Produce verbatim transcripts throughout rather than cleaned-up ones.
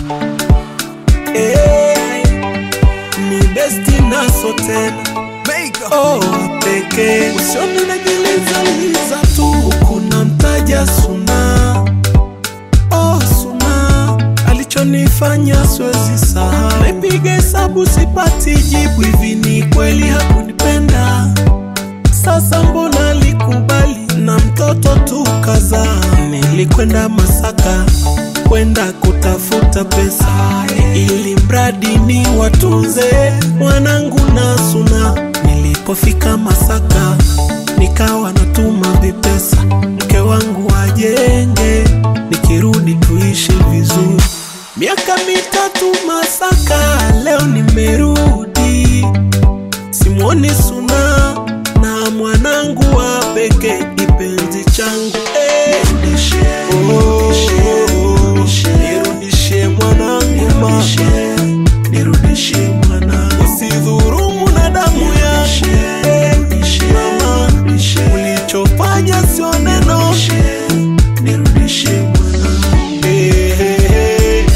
Hey, ni besti naso tena oh peke usioni najiliza liza tu kuna mtaja Suna. Oh Suna alichonifanya siwezi sahau. Napiga hesabu sipati jibu, hivi ni kweli hakunipenda? Sasa mbona alikubali na mtoto tukaza? Nilikwenda Masaka kwenda kutafuta pesa ili mradi ni watunze wanangu na Suna. Nilipofika Masaka nikawa natuma vipesa mke wangu ajenge, nikirudi tuishi vizuri. Miaka mitatu Masaka, leo nimerudi, simuoni Suna na mwanangu wa peke kipenzi changu. Hey, oh, nirudishe mwanangu mama, nirudishe mwanangu, usidhurumu na damu ya mama, ulichofanya sio neno, nirudishe mwanangu. Hey, hey, hey.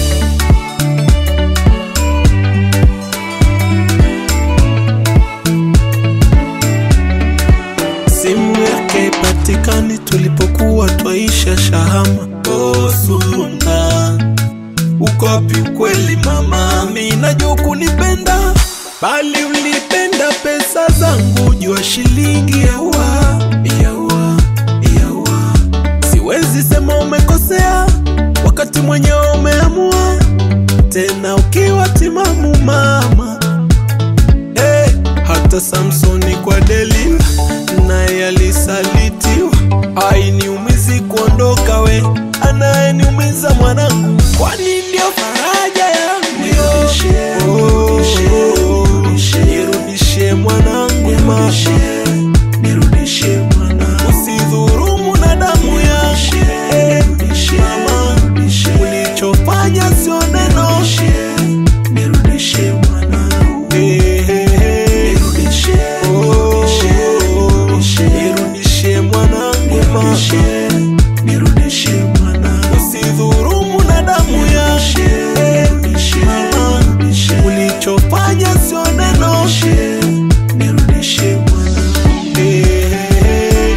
Simu yake patikani tulipokuwa twaisha Shahama. Oh Suna, uko wapi kweli mama? Mimi najua kunipenda, bali ulipenda pesa zangu, jua shilingi yaua, yaua, yaua. Siwezi sema umekosea wakati mwenyewe umeamua, tena ukiwa timamu mama. Hey, hata Samsoni kwa Delila naye alisalitiwa. Hainiumizi kuondoka we, anayeniumiza mwanangu, kwani ndio faraja yangu. Oh, nirudishe mwanangu mama, nirudishe mwanangu, usidhurumu na damu ya mama, ulichofanya sio neno, nirudishe mwanangu. Hey, hey, hey. Oh, nirudishe mwanangu mama, nirudishe mwanangu, usidhurumu na damu ya mama, ulichofanya sio neno, nirudishe mwanangu. Hey, hey.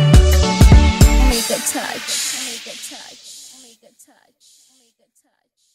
Omega touch, Omega touch, Omega touch, Omega touch.